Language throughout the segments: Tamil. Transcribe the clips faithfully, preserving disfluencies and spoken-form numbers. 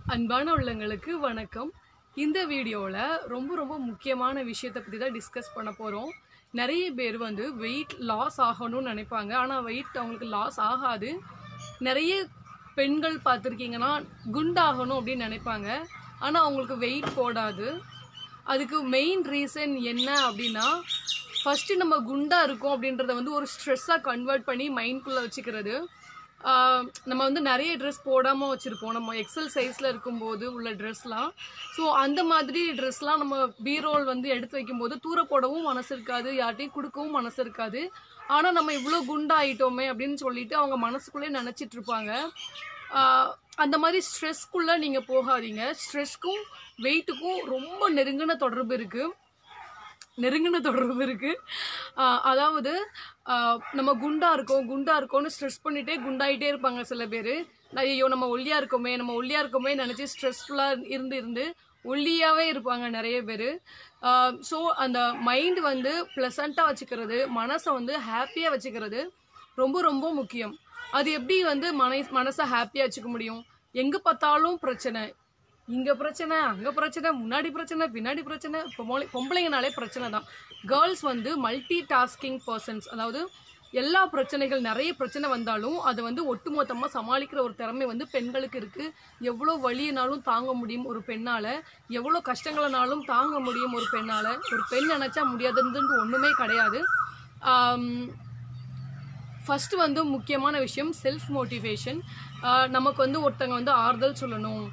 அன்பான உள்ளங்களுக்கு வணக்கம். இந்த வீடியோல ரொம்ப ரொம்ப முக்கியமான விஷயத்தை பத்தி தான் டிஸ்கஸ் பண்ண போறோம். நிறைய பேர் வந்து வெயிட் லாஸ் ஆகணும்னு நினைப்பாங்க. ஆனா வெயிட் அவங்களுக்கு லாஸ் ஆகாது. நிறைய பெண்கள் பார்த்துருக்கீங்கன்னா குண்டாகணும் அப்படின்னு நினைப்பாங்க. ஆனா அவங்களுக்கு வெயிட் போடாது. அதுக்கு மெயின் ரீசன் என்ன அப்படின்னா, ஃபர்ஸ்ட் நம்ம குண்டா இருக்கோம் அப்படின்றத வந்து ஒரு ஸ்ட்ரெஸ்ஸா கன்வெர்ட் பண்ணி மைண்ட்குள்ள வச்சுக்கிறது. நம்ம வந்து நிறைய ட்ரெஸ் போடாமல் வச்சுருப்போம் நம்ம எக்ஸல் சைஸில் இருக்கும்போது உள்ள ட்ரெஸ்லாம். ஸோ அந்த மாதிரி ட்ரெஸ்லாம் நம்ம பீரோல் வந்து எடுத்து வைக்கும்போது தூர போடவும் மனசு இருக்காது, யார்ட்டையும் கொடுக்கவும் மனசு இருக்காது. ஆனால் நம்ம இவ்வளோ குண்டாயிட்டோமே அப்படின்னு சொல்லிட்டு அவங்க மனசுக்குள்ளே நினச்சிட்டு இருப்பாங்க. அந்த மாதிரி ஸ்ட்ரெஸ்க்குள்ளே நீங்கள் போகாதீங்க. ஸ்ட்ரெஸ்க்கும் வெயிட்டுக்கும் ரொம்ப நெருங்கின தொடர்பு இருக்குது நெருங்கின தொடர்பு இருக்குது அதாவது நம்ம குண்டா இருக்கோம் குண்டா இருக்கோம்னு ஸ்ட்ரெஸ் பண்ணிட்டே குண்டாயிட்டே இருப்பாங்க சில பேர். ஐயோ நம்ம ஒல்லியா இருக்கோமே நம்ம ஒல்லியா இருக்கோமே நினச்சி ஸ்ட்ரெஸ்ஃபுல்லாக இருந்து இருந்து ஒல்லியாகவே இருப்பாங்க நிறைய பேர். ஸோ அந்த மைண்ட் வந்து ப்ளசண்ட்டாக வச்சுக்கிறது, மனசை வந்து ஹாப்பியாக வச்சுக்கிறது ரொம்ப ரொம்ப முக்கியம். அது எப்படி வந்து மன மனசை ஹாப்பியாக வச்சுக்க முடியும்? எங்கே பார்த்தாலும் பிரச்சனை, இங்க பிரச்சனை அங்க பிரச்சனை, முன்னாடி பிரச்சனை பின்னாடி பிரச்சனை. பொம்பளை பொம்பளைங்கனாலே பிரச்சனை தான். கேர்ள்ஸ் வந்து மல்டி டாஸ்கிங் பர்சன்ஸ். அதாவது எல்லா பிரச்சனைகள் நிறைய பிரச்சனை வந்தாலும் அதை வந்து ஒட்டுமொத்தமாக சமாளிக்கிற ஒரு திறமை வந்து பெண்களுக்கு இருக்குது. எவ்வளோ வலியினாலும் தாங்க முடியும் ஒரு பெண்ணால், எவ்வளோ கஷ்டங்களனாலும் தாங்க முடியும் ஒரு பெண்ணால். ஒரு பெண் நினச்சா முடியாதுன்னு ஒன்றுமே கிடையாது. ஃபஸ்ட்டு வந்து முக்கியமான விஷயம் செல்ஃப் மோட்டிவேஷன். நமக்கு வந்து ஒருத்தங்க வந்து ஆறுதல் சொல்லணும்,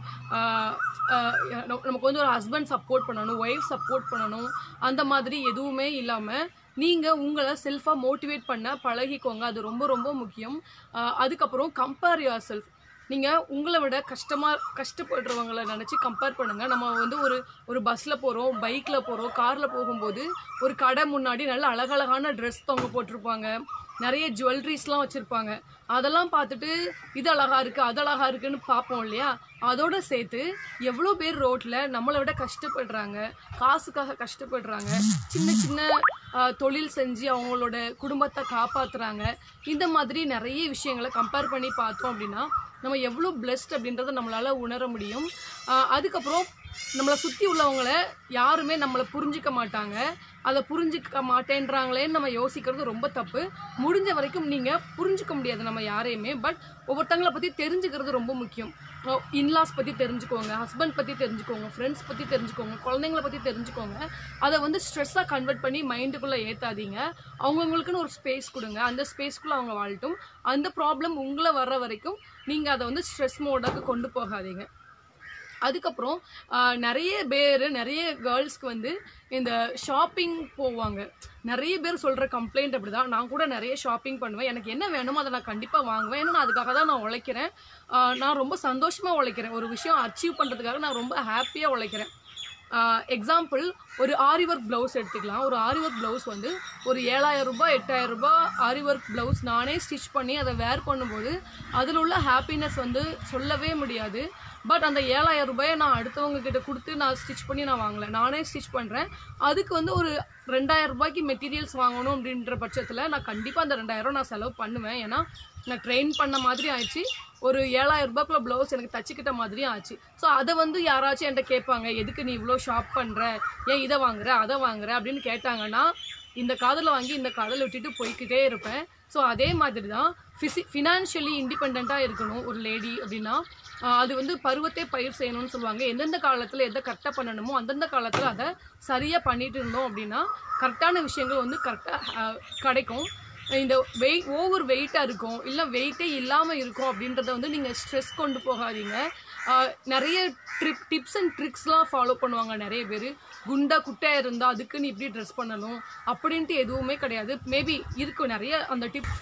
நமக்கு வந்து ஒரு ஹஸ்பண்ட் சப்போர்ட் பண்ணணும், ஒய்ஃப் சப்போர்ட் பண்ணணும், அந்த மாதிரி எதுவுமே இல்லாமல் நீங்கள் உங்களை செல்ஃபாக மோட்டிவேட் பண்ண பழகிக்கோங்க. அது ரொம்ப ரொம்ப முக்கியம். அதுக்கப்புறம் கம்பேர் யுவர் செல்ஃப். நீங்கள் உங்களை விட கஷ்டமாக கஷ்டப்படுறவங்களை நினச்சி கம்பேர் பண்ணுங்கள். நம்ம வந்து ஒரு ஒரு பஸ்ஸில் போகிறோம், பைக்கில் போகிறோம், காரில் போகும்போது ஒரு கடை முன்னாடி நல்ல அழகழகான ட்ரெஸ் தொங்க போட்டிருப்பாங்க, நிறைய ஜுவல்லரிஸ்லாம் வச்சுருப்பாங்க. அதெல்லாம் பார்த்துட்டு இது அழகாக இருக்குது அது அழகாக இருக்குதுன்னு பார்ப்போம் இல்லையா? அதோடு சேர்த்து எவ்வளோ பேர் ரோட்டில் நம்மளை விட கஷ்டப்படுறாங்க, காசுக்காக கஷ்டப்படுறாங்க, சின்ன சின்ன தொழில் செஞ்சு அவங்களோட குடும்பத்தை காப்பாற்றுறாங்க. இந்த மாதிரி நிறைய விஷயங்களை கம்பேர் பண்ணி பார்த்தோம் அப்படின்னா நம்ம எவ்வளோ பிளெஸ்ட் அப்படின்றத நம்மளால் உணர முடியும். அதுக்கப்புறம் நம்மளை சுற்றி உள்ளவங்களை யாருமே நம்மளை புரிஞ்சிக்க மாட்டாங்க. அதை புரிஞ்சிக்க மாட்டேன்றாங்களேன்னு நம்ம யோசிக்கிறது ரொம்ப தப்பு. முடிஞ்ச வரைக்கும் நீங்கள் புரிஞ்சிக்க முடியாது நம்ம யாரையுமே. பட் ஒவ்வொருத்தங்களை பற்றி தெரிஞ்சுக்கிறது ரொம்ப முக்கியம். இன்லாஸ் பற்றி தெரிஞ்சுக்கோங்க, ஹஸ்பண்ட் பற்றி தெரிஞ்சுக்கோங்க, ஃப்ரெண்ட்ஸ் பற்றி தெரிஞ்சுக்கோங்க, குழந்தைங்களை பற்றி தெரிஞ்சுக்கோங்க. அதை வந்து ஸ்ட்ரெஸ்ஸாக கன்வெர்ட் பண்ணி மைண்டுக்குள்ளே ஏற்றாதீங்க. அவங்கவுங்களுக்குன்னு ஒரு ஸ்பேஸ் கொடுங்க. அந்த ஸ்பேஸ்க்குள்ளே அவங்க வாழட்டும். அந்த ப்ராப்ளம் உங்களை வர்ற வரைக்கும் நீங்கள் அதை வந்து ஸ்ட்ரெஸ் மோடாக கொண்டு போகாதீங்க. அதுக்கப்புறம் நிறைய பேர் நிறைய கேர்ள்ஸ்க்கு வந்து இந்த ஷாப்பிங் போவாங்க. நிறைய பேர் சொல்கிற கம்ப்ளைண்ட் அப்படி தான். நான் கூட நிறைய ஷாப்பிங் பண்ணுவேன். எனக்கு என்ன வேணுமோ அதை நான் கண்டிப்பாக வாங்குவேன். ஏன்னா நான் அதுக்காக தான் நான் உழைக்கிறேன். நான் ரொம்ப சந்தோஷமாக உழைக்கிறேன். ஒரு விஷயம் அச்சீவ் பண்ணுறதுக்காக நான் ரொம்ப ஹாப்பியாக உழைக்கிறேன். எக்ஸாம்பிள், ஒரு ஆரி ஒர்க் ப்ளவுஸ் எடுத்துக்கலாம். ஒரு ஆரி ஒர்க் ப்ளவுஸ் வந்து ஒரு ஏழாயிரம் ரூபாய் எட்டாயிரம் ரூபாய் ஆரி ஒர்க் ப்ளவுஸ் நானே ஸ்டிச் பண்ணி அதை வேர் பண்ணும்போது அதில் உள்ள ஹாப்பினஸ் வந்து சொல்லவே முடியாது. பட் அந்த ஏழாயிரம் ரூபாயை நான் அடுத்தவங்க கிட்ட கொடுத்து நான் ஸ்டிச் பண்ணி நான் வாங்கலை, நானே ஸ்டிச் பண்ணுறேன். அதுக்கு வந்து ஒரு ரெண்டாயிரம் ரூபாய்க்கு மெட்டீரியல்ஸ் வாங்கணும் அப்படின்ற பட்சத்தில் நான் கண்டிப்பாக அந்த ரெண்டாயிரம் நான் செலவு பண்ணுவேன். ஏன்னா நான் ட்ரெயின் பண்ண மாதிரி ஆயிடுச்சு. ஒரு ஏழாயிரம் ரூபாய்க்குள்ள ப்ளவுஸ் எனக்கு தச்சுக்கிட்ட மாதிரியும் ஆச்சு. ஸோ அதை வந்து யாராச்சும் என்கிட்ட கேட்பாங்க, எதுக்கு நீ இவ்வளோ ஷாப் பண்ணுற, ஏன் இதை வாங்குற அதை வாங்குற அப்படின்னு கேட்டாங்கன்னா இந்த காதில் வாங்கி இந்த காதில் விட்டுட்டு போய்கிட்டே இருப்பேன். ஸோ அதே மாதிரி தான் ஃபிசி ஃபினான்ஷியலி இண்டிபெண்ட்டாக இருக்கணும் ஒரு லேடி அப்படின்னா. அது வந்து பருவத்தை பயிர் செய்யணும்னு சொல்லுவாங்க. எந்தெந்த காலத்தில் எதை கரெக்டாக பண்ணணுமோ அந்தந்த காலத்தில் அதை சரியாக பண்ணிட்டு இருந்தோம் அப்படின்னா கரெக்டான விஷயங்கள் வந்து கரெக்டாக கிடைக்கும். இந்த வெயிட் ஓவர் வெயிட்டாக இருக்கும் இல்லை வெயிட்டே இல்லாமல் இருக்கும் அப்படின்றத வந்து நீங்கள் ஸ்ட்ரெஸ் கொண்டு போகாதீங்க. நிறைய ட்ரிப் டிப்ஸ் அண்ட் ட்ரிக்ஸ்லாம் ஃபாலோ பண்ணுவாங்க நிறைய பேர். குண்டா குட்டையாக இருந்தால் அதுக்கு நீ இப்படி ட்ரெஸ் பண்ணணும் அப்படின்ட்டு எதுவுமே கிடையாது. மேபி இருக்கும் நிறைய அந்த டிப்.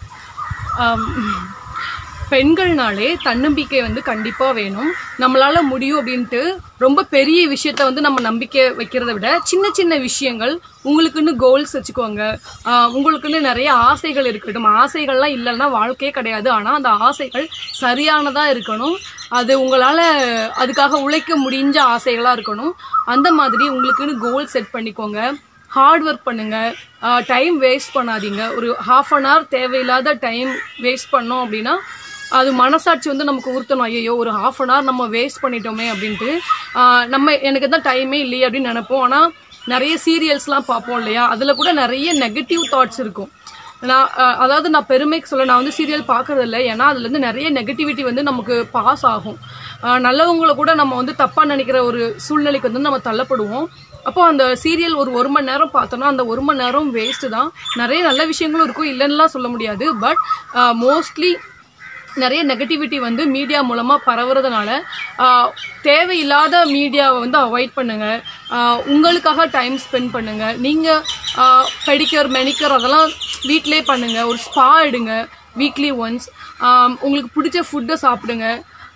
பெண்கள்னாலே தன்னம்பிக்கை வந்து கண்டிப்பாக வேணும். நம்மளால் முடியும் அப்படின்ட்டு ரொம்ப பெரிய விஷயத்த வந்து நம்ம நம்பிக்கை வைக்கிறத விட சின்ன சின்ன விஷயங்கள், உங்களுக்குன்னு கோல்ஸ் வச்சுக்கோங்க. உங்களுக்குன்னு நிறைய ஆசைகள் இருக்கட்டும். ஆசைகள்லாம் இல்லைன்னா வாழ்க்கையே கிடையாது. ஆனால் அந்த ஆசைகள் சரியானதாக இருக்கணும். அது உங்களால் அதுக்காக உழைக்க முடிஞ்ச ஆசைகளாக இருக்கணும். அந்த மாதிரி உங்களுக்குன்னு கோல் செட் பண்ணிக்கோங்க. ஹார்ட் ஒர்க் பண்ணுங்கள். டைம் வேஸ்ட் பண்ணாதீங்க. ஒரு ஹாஃப் அன் ஹவர் தேவையில்லாத டைம் வேஸ்ட் பண்ணோம் அப்படின்னா அது மனசாட்சி வந்து நமக்கு உறுத்தணும், ஐயோ ஒரு ஹாஃப் அன் ஹவர் நம்ம வேஸ்ட் பண்ணிட்டோமே அப்படின்ட்டு. நம்ம எனக்கு தான் டைமே இல்லையே அப்படின்னு நினைப்போம். ஆனால் நிறைய சீரியல்ஸ்லாம் பார்ப்போம் இல்லையா, அதில் கூட நிறைய நெகட்டிவ் தாட்ஸ் இருக்கும். நான் அதாவது நான் பெருமைக்கு சொல்ல, நான் வந்து சீரியல் பார்க்கறது இல்லை, ஏன்னா அதுலேருந்து நிறைய நெகட்டிவிட்டி வந்து நமக்கு பாஸ் ஆகும். நல்லவங்களை கூட நம்ம வந்து தப்பாக நினைக்கிற ஒரு சூழ்நிலைக்கு வந்து நம்ம தள்ளப்படுவோம். அப்போ அந்த சீரியல் ஒரு ஒரு மணி நேரம் பார்த்தோன்னா அந்த ஒரு மணி நேரம் வேஸ்ட்டு தான். நிறைய நல்ல விஷயங்களும் இருக்கும், இல்லைன்னுலாம் சொல்ல முடியாது. பட் மோஸ்ட்லி நிறைய நெகட்டிவிட்டி வந்து மீடியா மூலமாக பரவுறதுனால தேவையில்லாத மீடியாவை வந்து அவாய்ட் பண்ணுங்கள். உங்களுக்காக டைம் ஸ்பெண்ட் பண்ணுங்கள். நீங்கள் பெடிக்கர் மெனிக்கர் அதெல்லாம் வீட்டிலே பண்ணுங்கள். ஒரு ஸ்பா எடுங்க வீக்லி ஒன்ஸ். உங்களுக்கு பிடிச்ச ஃபுட்டை சாப்பிடுங்க.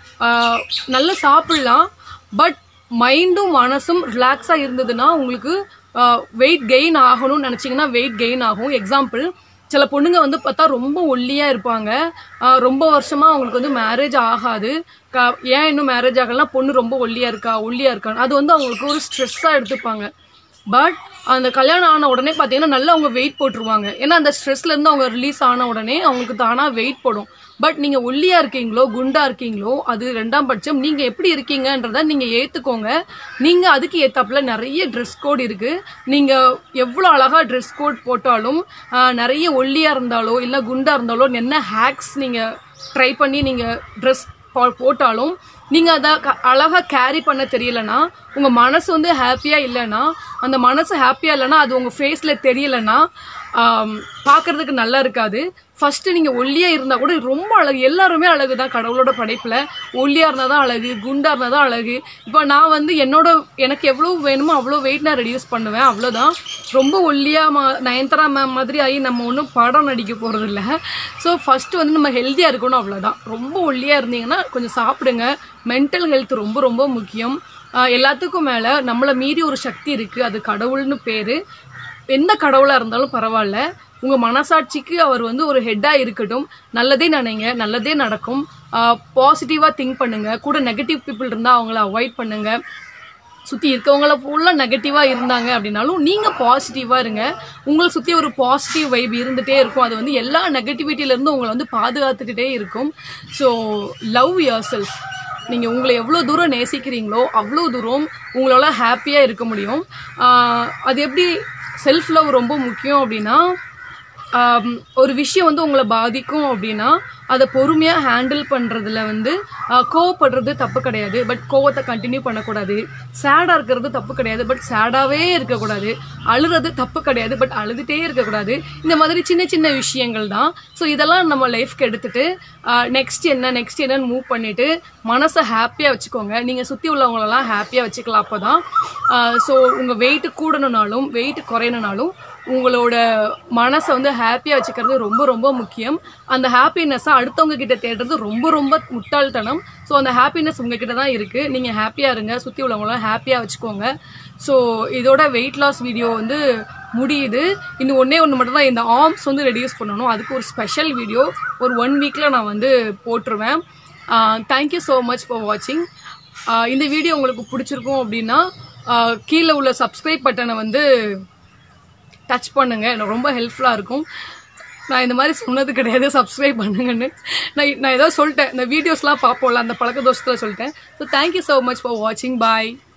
நல்லா சாப்பிட்லாம், பட் மைண்டும் மனசும் ரிலாக்ஸாக இருந்ததுன்னா உங்களுக்கு வெயிட் கெயின் ஆகணும்னு நினச்சிங்கன்னா வெயிட் கெயின் ஆகும். எக்ஸாம்பிள், சில பொண்ணுங்க வந்து பார்த்தா ரொம்ப ஒல்லியாக இருப்பாங்க, ரொம்ப வருஷமாக அவங்களுக்கு வந்து மேரேஜ் ஆகாது. க ஏன் இன்னும் மேரேஜ் ஆகலாம், பொண்ணு ரொம்ப ஒல்லியாக இருக்கா ஒல்லியாக இருக்கான்னு அது வந்து அவங்களுக்கு ஒரு ஸ்ட்ரெஸ்ஸாக எடுத்துப்பாங்க. பட் அந்த கல்யாணம் ஆன உடனே பார்த்தீங்கன்னா நல்லா அவங்க வெயிட் போட்டுருவாங்க. ஏன்னா அந்த ஸ்ட்ரெஸ்லேருந்து அவங்க ரிலீஸ் ஆன உடனே அவங்களுக்கு தானாக வெயிட் போடும். பட் நீங்கள் ஒல்லியாக இருக்கீங்களோ குண்டாக இருக்கீங்களோ அது ரெண்டாம் பட்சம். நீங்கள் எப்படி இருக்கீங்கன்றதை நீங்கள் ஏற்றுக்கோங்க. நீங்கள் அதுக்கு ஏற்றாப்புல நிறைய ட்ரெஸ் கோட் இருக்குது. நீங்கள் எவ்வளோ அழகாக ட்ரெஸ் கோட் போட்டாலும், நிறைய ஒல்லியாக இருந்தாலோ இல்லை குண்டாக இருந்தாலோ என்ன ஹேக்ஸ் நீங்கள் ட்ரை பண்ணி நீங்கள் ட்ரெஸ் போட்டாலும் நீங்கள் அதை அழகாக கேரி பண்ண தெரியலைன்னா, உங்கள் மனசு வந்து ஹாப்பியாக இல்லைன்னா, அந்த மனசு ஹாப்பியாக இல்லைன்னா அது உங்கள் ஃபேஸில் தெரியலைன்னா பார்க்குறதுக்கு நல்லா இருக்காது. ஃபஸ்ட்டு நீங்கள் ஒல்லியாக இருந்தால் கூட ரொம்ப அழகு, எல்லாருமே அழகு தான் கடவுளோட படைப்பில். ஒல்லியாக இருந்தால் தான் அழகு, குண்டாக இருந்தால் தான் அழகு. இப்போ நான் வந்து என்னோட எனக்கு எவ்வளோ வேணுமோ அவ்வளோ வெயிட் நான் ரெடியூஸ் பண்ணுவேன், அவ்வளோதான். ரொம்ப ஒல்லியாக மா நயன்தாரா மேம் மாதிரி ஆகி நம்ம ஒன்றும் படம் நடிக்க போகிறது இல்லை. ஸோ ஃபஸ்ட்டு வந்து நம்ம ஹெல்த்தியாக இருக்கணும், அவ்வளோதான். ரொம்ப ஒல்லியாக இருந்தீங்கன்னா கொஞ்சம் சாப்பிடுங்க. மென்டல் ஹெல்த் ரொம்ப ரொம்ப முக்கியம். எல்லாத்துக்கும் மேலே நம்மளை மீறி ஒரு சக்தி இருக்குது, அது கடவுள்னு பேர். எந்த கடவுளாக இருந்தாலும் பரவாயில்ல, உங்கள் மனசாட்சிக்கு அவர் வந்து ஒரு ஹெட்டாக இருக்கட்டும். நல்லதே நினைங்க, நல்லதே நடக்கும். பாசிட்டிவாக திங்க் பண்ணுங்கள். கூட நெகட்டிவ் பீப்புள் இருந்தால் அவங்கள அவாய்ட் பண்ணுங்கள். சுற்றி இருக்கவங்கள ஃபுல்லாக நெகட்டிவாக இருந்தாங்க அப்படின்னாலும் நீங்கள் பாசிட்டிவாக இருங்க. உங்களை சுற்றி ஒரு பாசிட்டிவ் வைப் இருந்துகிட்டே இருக்கும். அது வந்து எல்லா நெகட்டிவிட்டியிலேருந்து உங்களை வந்து பாதுகாத்துக்கிட்டே இருக்கும். ஸோ லவ் யுவர் செல்ஃப். நீங்கள் உங்களை எவ்வளோ தூரம் நேசிக்கிறீங்களோ அவ்வளோ தூரம் உங்களால் ஹாப்பியாக இருக்க முடியும். அது எப்படி செல்ஃப் லவ் ரொம்ப முக்கியம் அப்படின்னா, ஒரு விஷயம் வந்து உங்களை பாதிக்கும் அப்படின்னா அதை பொறுமையாக ஹேண்டில் பண்ணுறதுல வந்து கோவப்படுறது தப்பு கிடையாது, பட் கோவத்தை கண்டினியூ பண்ணக்கூடாது. சேடாக இருக்கிறது தப்பு கிடையாது, பட் சேடாகவே இருக்கக்கூடாது. அழுறது தப்பு கிடையாது, பட் அழுதுகிட்டே இருக்கக்கூடாது. இந்த மாதிரி சின்ன சின்ன விஷயங்கள் தான். ஸோ இதெல்லாம் நம்ம லைஃப்க்கு எடுத்துகிட்டு நெக்ஸ்ட் என்ன நெக்ஸ்ட் என்னன்னு மூவ் பண்ணிவிட்டு மனசை ஹாப்பியாக வச்சுக்கோங்க. நீங்கள் சுற்றி உள்ளவங்களெல்லாம் ஹாப்பியாக வச்சுக்கலாம். அப்போ தான் ஸோ உங்கள் வெயிட்டு கூடணுனாலும் வெயிட்டு குறையணுனாலும் உங்களோட மனசை வந்து ஹாப்பியாக வச்சுக்கிறது ரொம்ப ரொம்ப முக்கியம். அந்த ஹாப்பினஸ்ஸை அடுத்தவங்க கிட்ட தேடுறது ரொம்ப ரொம்ப முட்டாள்தனம். ஸோ அந்த ஹாப்பினஸ் உங்ககிட்ட தான் இருக்குது. நீங்கள் ஹாப்பியாக இருங்க, சுற்றி உள்ளவங்களாம் ஹாப்பியாக வச்சுக்கோங்க. ஸோ இதோட வெயிட் லாஸ் வீடியோ வந்து முடியுது. இன்னும் ஒன்றே ஒன்று மட்டும் தான், இந்த ஆர்ம்ஸ் வந்து ரெடியூஸ் பண்ணணும். அதுக்கு ஒரு ஸ்பெஷல் வீடியோ ஒரு ஒன் வீக்கில் நான் வந்து போட்டுருவேன். தேங்க்யூ ஸோ மச் ஃபார் வாட்சிங். இந்த வீடியோ உங்களுக்கு பிடிச்சிருக்கும் அப்படின்னா கீழே உள்ள சப்ஸ்கிரைப் பட்டனை வந்து டச் பண்ணுங்கள், எனக்கு ரொம்ப ஹெல்ப்ஃபுல்லாக இருக்கும். நான் இந்த மாதிரி சொன்னது கிடையாது சப்ஸ்கிரைப் பண்ணுங்கன்னு. நான் நான் ஏதோ சொல்லிட்டேன், இந்த வீடியோஸ்லாம் பார்ப்போம்ல அந்த பழக்க தோஷத்தில் சொல்லிட்டேன். So thank you so much for வாட்சிங். பாய்.